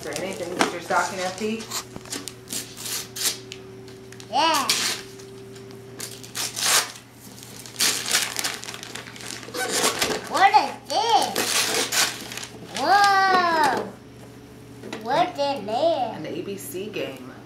Is there anything? Is your stocking empty? Yeah. What is this? Whoa! What's in there? An ABC game.